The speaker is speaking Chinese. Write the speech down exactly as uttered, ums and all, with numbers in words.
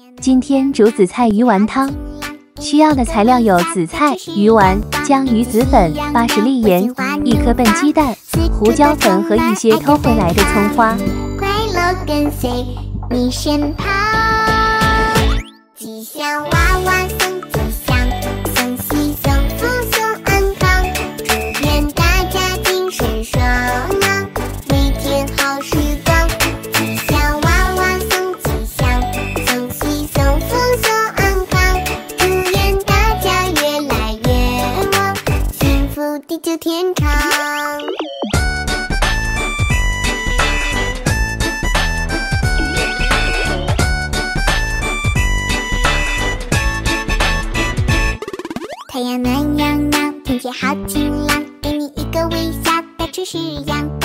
今天煮紫菜鱼丸汤，需要的材料有紫菜、鱼丸、姜、鱼子粉、八十粒盐、一颗笨鸡蛋、胡椒粉和一些偷回来的葱花。 快乐跟随你身旁，吉祥娃娃送吉祥，送喜送福送安康，祝愿大家精神爽朗，每天好时光。吉祥娃娃送吉祥，送喜送福送安康，祝愿大家越来越旺，幸福地久天长。太阳暖洋洋，天气好晴朗，给你一个微笑，到处是阳光。